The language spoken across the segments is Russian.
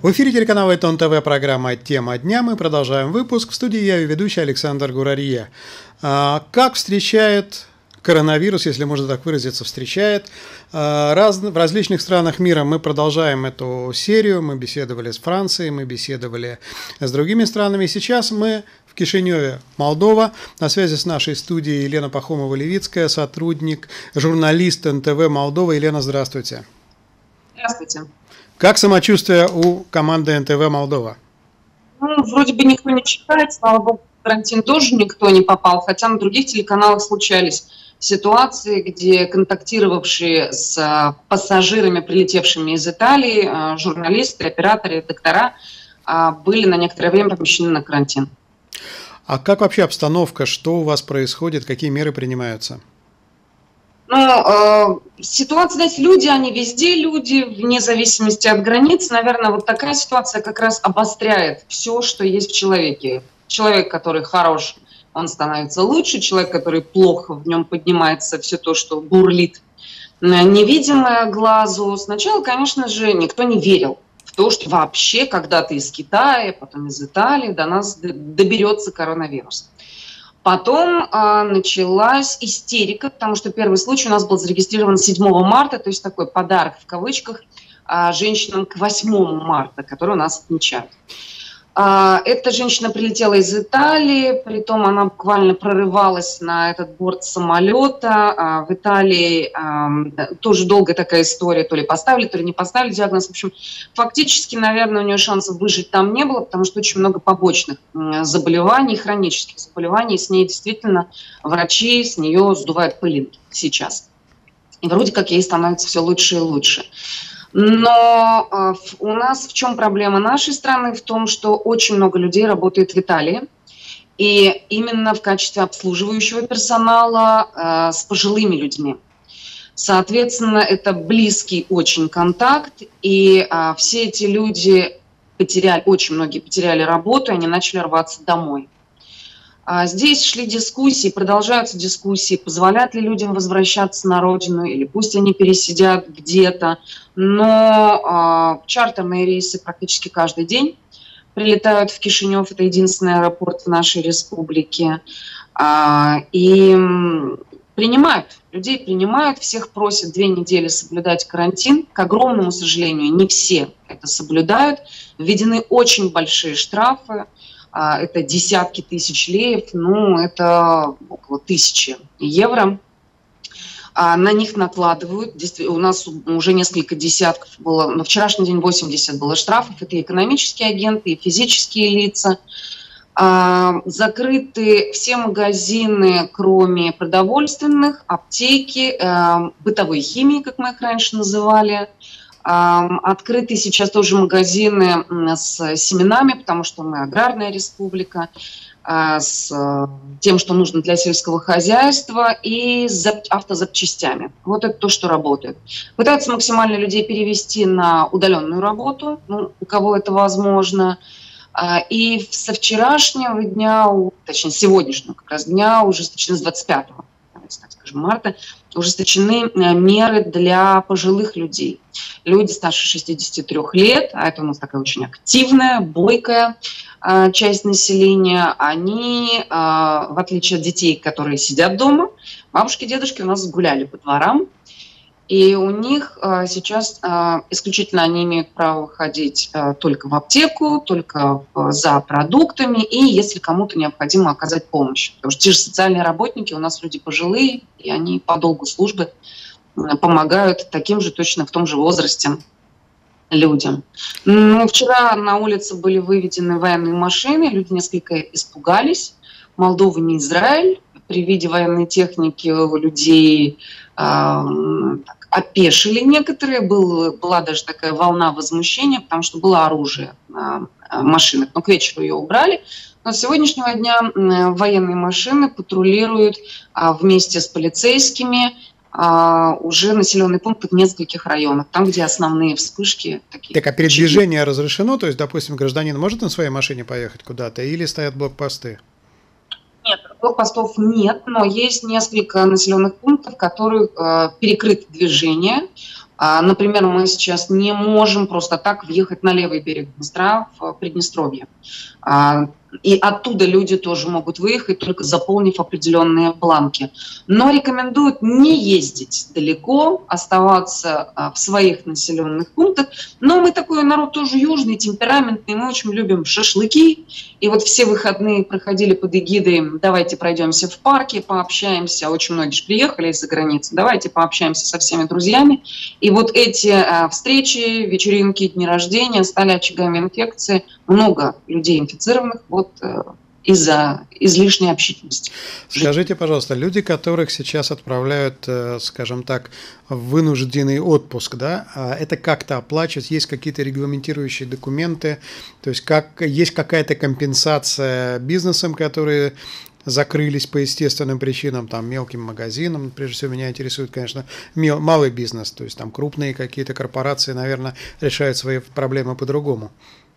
В эфире телеканала Айтон ТВ, программа «Тема дня». Мы продолжаем выпуск. В студии я и ведущий Александр Гурарье. Как встречает коронавирус, если можно так выразиться, встречает в различных странах мира? Мы продолжаем эту серию. Мы беседовали с Францией, мы беседовали с другими странами. Сейчас мы в Кишиневе, Молдова. На связи с нашей студией Елена Пахомова-Левицкая, сотрудник, журналист НТВ Молдова. Елена, здравствуйте. Здравствуйте. Как самочувствие у команды НТВ Молдова? Вроде бы никто не читает, слава богу, в карантин тоже никто не попал, хотя на других телеканалах случались ситуации, где контактировавшие с пассажирами, прилетевшими из Италии, журналисты, операторы, доктора, были на некоторое время помещены на карантин. А как вообще обстановка? Что у вас происходит? Какие меры принимаются? Ситуация, знаете, люди, они везде люди, вне зависимости от границ. Наверное, вот такая ситуация как раз обостряет все, что есть в человеке. Человек, который хорош, он становится лучше. Человек, который плохо, в нем поднимается все то, что бурлит, невидимое глазу. Сначала, конечно же, никто не верил в то, что вообще когда-то из Китая, потом из Италии до нас доберется коронавирус. Потом началась истерика, потому что первый случай у нас был зарегистрирован 7 марта, то есть такой подарок в кавычках женщинам к 8 марта, который у нас отмечают. Эта женщина прилетела из Италии, притом она буквально прорывалась на этот борт самолета. В Италии тоже долгая такая история, то ли поставили, то ли не поставили диагноз. В общем, фактически, наверное, у нее шансов выжить там не было, потому что очень много побочных заболеваний, хронических заболеваний. С ней действительно врачи с нее сдувают пылинки сейчас. И вроде как ей становится все лучше и лучше. Но у нас в чем проблема нашей страны? В том, что очень много людей работает в Италии. И именно в качестве обслуживающего персонала с пожилыми людьми. Соответственно, это близкий очень контакт. И все эти люди очень многие потеряли работу, и они начали рваться домой. Здесь шли дискуссии, продолжаются дискуссии, позволят ли людям возвращаться на родину, или пусть они пересидят где-то. Но чартерные рейсы практически каждый день прилетают в Кишинев, это единственный аэропорт в нашей республике. И людей принимают, всех просят 2 недели соблюдать карантин. К огромному сожалению, не все это соблюдают. Введены очень большие штрафы. Это десятки тысяч леев, это около 1000 евро. На них накладывают, у нас уже несколько десятков было, на вчерашний день 80 было штрафов, это и экономические агенты, и физические лица. Закрыты все магазины, кроме продовольственных, аптеки, бытовой химии, как мы их раньше называли. Открыты сейчас тоже магазины с семенами, потому что мы аграрная республика, с тем, что нужно для сельского хозяйства, и с автозапчастями. Вот это то, что работает. Пытаются максимально людей перевести на удаленную работу, у кого это возможно. И со вчерашнего дня, точнее сегодняшнего как раз дня, ужесточены с 25 так скажем, марта, ужесточены меры для пожилых людей. Люди старше 63 лет, а это у нас такая очень активная, бойкая часть населения, они, в отличие от детей, которые сидят дома, бабушки, дедушки у нас гуляли по дворам, и у них сейчас исключительно они имеют право ходить только в аптеку, только за продуктами, и если кому-то необходимо оказать помощь. Потому что те же социальные работники у нас люди пожилые, и они по долгу службы помогают таким же, точно в том же возрасте людям. Вчера на улице были выведены военные машины, люди несколько испугались. Молдова не Израиль. При виде военной техники у людей опешили некоторые. Была даже такая волна возмущения, потому что было оружие на машинах. Но к вечеру ее убрали. Но с сегодняшнего дня военные машины патрулируют вместе с полицейскими уже населенные пункты в нескольких районах, там, где основные вспышки. Так, а передвижение разрешено? То есть, допустим, гражданин может на своей машине поехать куда-то или стоят блокпосты? Нет, блокпостов нет, но есть несколько населенных пунктов, в которых перекрыто движение. Например, мы сейчас не можем просто так въехать на левый берег Днестра в Приднестровье. И оттуда люди тоже могут выехать, только заполнив определенные бланки. Но рекомендуют не ездить далеко, оставаться в своих населенных пунктах. Но мы такой народ тоже южный, темпераментный, мы очень любим шашлыки. И вот все выходные проходили под эгидой «давайте пройдемся в парке, пообщаемся». Очень многие же приехали из-за границы. Давайте пообщаемся со всеми друзьями. И вот эти встречи, вечеринки, дни рождения стали очагами инфекции. Много людей инфицированных из-за излишней общительности. Скажите, пожалуйста, люди, которых сейчас отправляют, скажем так, в вынужденный отпуск, да, это как-то оплачивать, есть какие-то регламентирующие документы, то есть есть какая-то компенсация бизнесам, которые закрылись по естественным причинам, там, мелким магазинам, прежде всего меня интересует, конечно, малый бизнес, то есть там крупные какие-то корпорации, наверное, решают свои проблемы по-другому.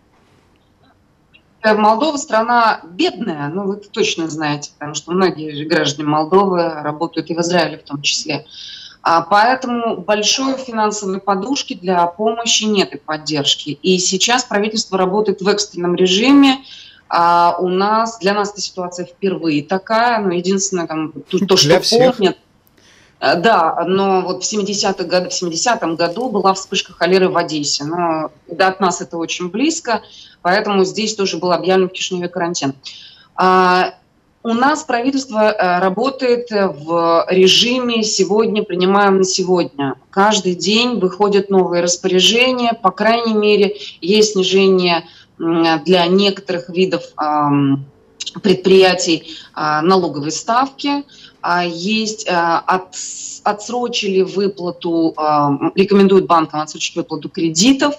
Молдова страна бедная, ну вы это точно знаете, потому что многие граждане Молдовы работают и в Израиле в том числе. Поэтому большой финансовой подушки для помощи нет и поддержки. И сейчас правительство работает в экстренном режиме. Для нас эта ситуация впервые такая, но единственное, то, что помнят. Да, но вот в 70-м году была вспышка холеры в Одессе. Но от нас это очень близко, поэтому здесь тоже был объявлен в Кишиневе карантин. У нас правительство работает в режиме «сегодня принимаем на сегодня». Каждый день выходят новые распоряжения, по крайней мере, есть снижение для некоторых видов предприятий налоговой ставки. Есть отсрочили выплату, рекомендуют банкам отсрочить выплату кредитов,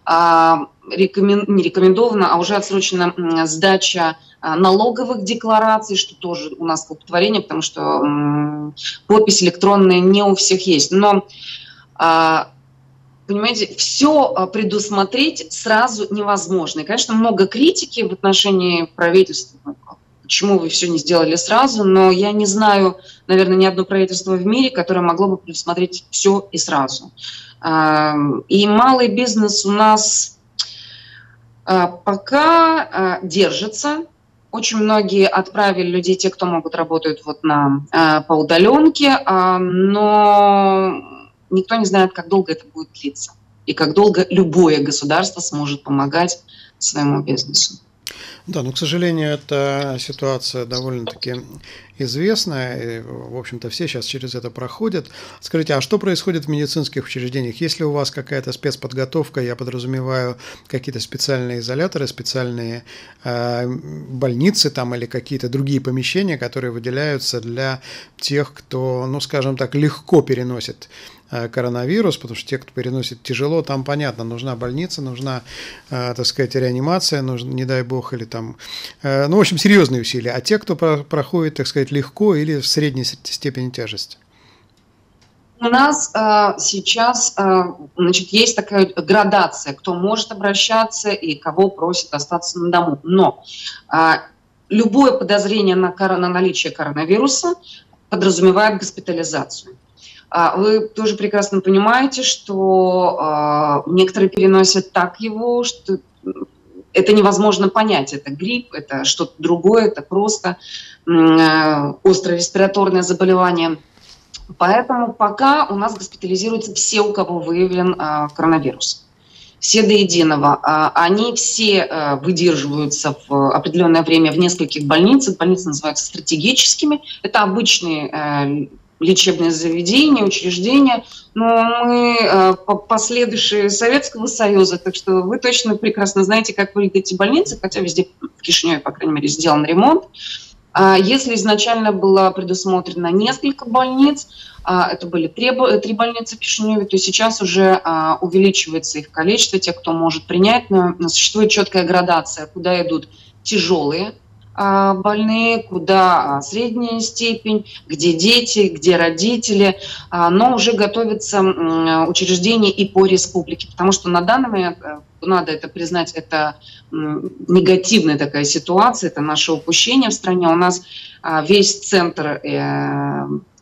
не рекомендовано, а уже отсрочена сдача налоговых деклараций, что тоже у нас столпотворение, потому что подпись электронная не у всех есть. Но, понимаете, все предусмотреть сразу невозможно. И, конечно, много критики в отношении правительства. Почему вы все не сделали сразу, но я не знаю, наверное, ни одно правительство в мире, которое могло бы предусмотреть все и сразу. И малый бизнес у нас пока держится. Очень многие отправили людей, те, кто могут, работают по удаленке, но никто не знает, как долго это будет длиться и как долго любое государство сможет помогать своему бизнесу. Да, но, к сожалению, эта ситуация довольно-таки известная, и, в общем-то, все сейчас через это проходят. Скажите, а что происходит в медицинских учреждениях? Есть ли у вас какая-то спецподготовка, я подразумеваю, какие-то специальные изоляторы, специальные больницы там или какие-то другие помещения, которые выделяются для тех, кто, ну, скажем так, легко переносит коронавирус, потому что те, кто переносит тяжело, там, понятно, нужна больница, нужна, так сказать, реанимация, нужно, не дай бог, или там, ну, в общем, серьезные усилия. А те, кто проходит, так сказать, легко или в средней степени тяжести? У нас сейчас, значит, есть такая градация, кто может обращаться и кого просят остаться на дому. Но любое подозрение на наличие коронавируса подразумевает госпитализацию. Вы тоже прекрасно понимаете, что некоторые переносят так его, что это невозможно понять. Это грипп, это что-то другое, это просто острое респираторное заболевание. Поэтому пока у нас госпитализируются все, у кого выявлен коронавирус. Все до единого. Они все выдерживаются в определенное время в нескольких больницах. Больницы называются стратегическими. Это обычные лечебные заведения, учреждения, но мы последующие Советского Союза, так что вы точно прекрасно знаете, как выглядят эти больницы, хотя везде в Кишиневе, по крайней мере, сделан ремонт. Если изначально было предусмотрено несколько больниц, это были три больницы в Кишиневе, то сейчас уже увеличивается их количество, тех, кто может принять, но существует четкая градация, куда идут тяжелые больные, куда средняя степень, где дети, где родители, но уже готовятся учреждения и по республике, потому что на данный момент, надо это признать, это негативная такая ситуация, это наше упущение в стране. У нас весь центр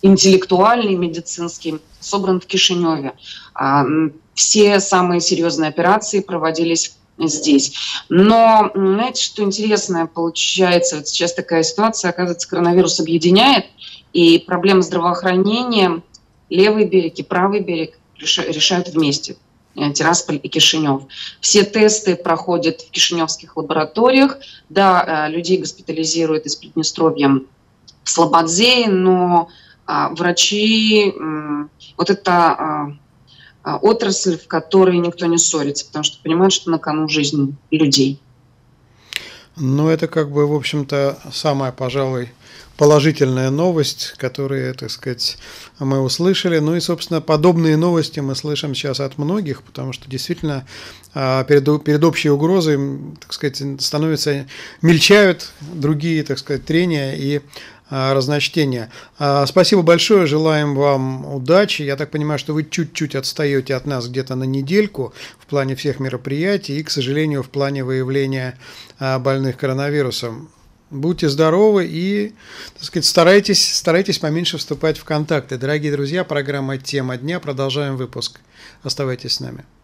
интеллектуальный, медицинский, собран в Кишиневе. Все самые серьезные операции проводились здесь. Но, знаете, что интересное получается? Вот сейчас такая ситуация, оказывается, коронавирус объединяет, и проблемы здравоохранения левый берег и правый берег решают вместе. Тирасполь и Кишинев. Все тесты проходят в кишиневских лабораториях. Да, людей госпитализируют из Приднестровья в Слободзе, но врачи, вот это отрасль, в которой никто не ссорится, потому что понимают, что на кону жизнь людей. Ну, это как бы, в общем-то, самая, пожалуй, положительная новость, которую, так сказать, мы услышали. Ну и, собственно, подобные новости мы слышим сейчас от многих, потому что действительно перед общей угрозой, так сказать, мельчают другие, так сказать, трения и разночтения. Спасибо большое, желаем вам удачи. Я так понимаю, что вы чуть-чуть отстаете от нас где-то на недельку в плане всех мероприятий и, к сожалению, в плане выявления больных коронавирусом. Будьте здоровы и, так сказать, старайтесь поменьше вступать в контакты. Дорогие друзья, программа «Тема дня». Продолжаем выпуск. Оставайтесь с нами.